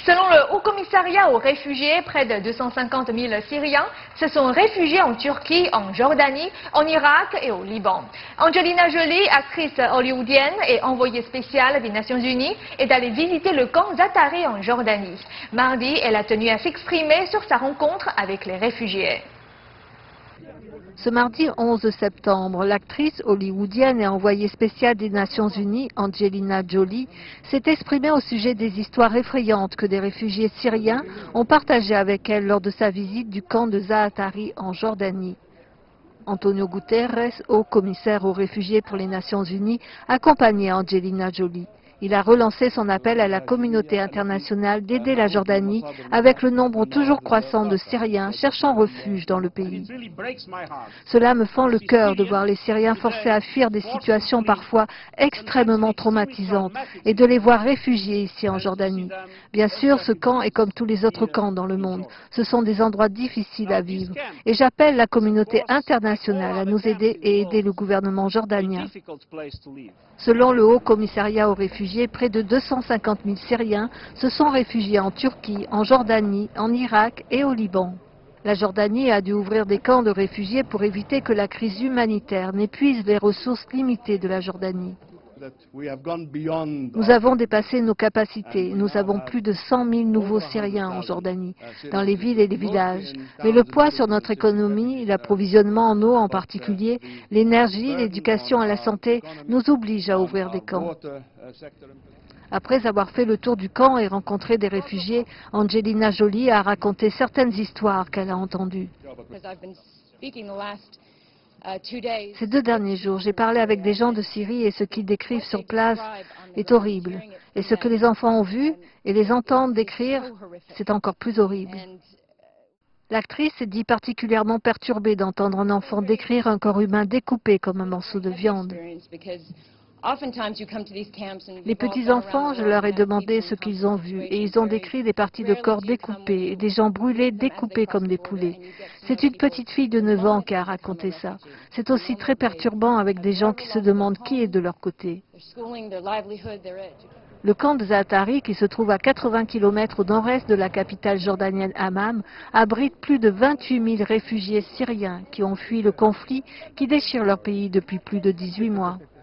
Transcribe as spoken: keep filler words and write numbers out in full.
Selon le Haut-Commissariat aux réfugiés, près de deux cent cinquante mille Syriens se sont réfugiés en Turquie, en Jordanie, en Irak et au Liban. Angelina Jolie, actrice hollywoodienne et envoyée spéciale des Nations Unies, est allée visiter le camp Zaatari en Jordanie. Mardi, elle a tenu à s'exprimer sur sa rencontre avec les réfugiés. Ce mardi onze septembre, l'actrice hollywoodienne et envoyée spéciale des Nations Unies, Angelina Jolie, s'est exprimée au sujet des histoires effrayantes que des réfugiés syriens ont partagées avec elle lors de sa visite du camp de Zaatari en Jordanie. Antonio Guterres, haut commissaire aux réfugiés pour les Nations Unies, accompagnait Angelina Jolie. Il a relancé son appel à la communauté internationale d'aider la Jordanie avec le nombre toujours croissant de Syriens cherchant refuge dans le pays. Cela me fend le cœur de voir les Syriens forcés à fuir des situations parfois extrêmement traumatisantes et de les voir réfugiés ici en Jordanie. Bien sûr, ce camp est comme tous les autres camps dans le monde. Ce sont des endroits difficiles à vivre et j'appelle la communauté internationale à nous aider et aider le gouvernement jordanien. Selon le Haut Commissariat aux réfugiés, près de deux cent cinquante mille Syriens se sont réfugiés en Turquie, en Jordanie, en Irak et au Liban. La Jordanie a dû ouvrir des camps de réfugiés pour éviter que la crise humanitaire n'épuise les ressources limitées de la Jordanie. Nous avons dépassé nos capacités. Nous avons plus de cent mille nouveaux Syriens en Jordanie, dans les villes et les villages. Mais le poids sur notre économie, l'approvisionnement en eau en particulier, l'énergie, l'éducation et la santé nous obligent à ouvrir des camps. Après avoir fait le tour du camp et rencontré des réfugiés, Angelina Jolie a raconté certaines histoires qu'elle a entendues. Ces deux derniers jours, j'ai parlé avec des gens de Syrie et ce qu'ils décrivent sur place est horrible. Et ce que les enfants ont vu et les entendent décrire, c'est encore plus horrible. L'actrice s'est dit particulièrement perturbée d'entendre un enfant décrire un corps humain découpé comme un morceau de viande. Les petits-enfants, je leur ai demandé ce qu'ils ont vu et ils ont décrit des parties de corps découpées et des gens brûlés découpés comme des poulets. C'est une petite fille de neuf ans qui a raconté ça. C'est aussi très perturbant avec des gens qui se demandent qui est de leur côté. Le camp de Zaatari, qui se trouve à quatre-vingts kilomètres au nord-est de la capitale jordanienne Amman, abrite plus de vingt-huit mille réfugiés syriens qui ont fui le conflit qui déchire leur pays depuis plus de dix-huit mois.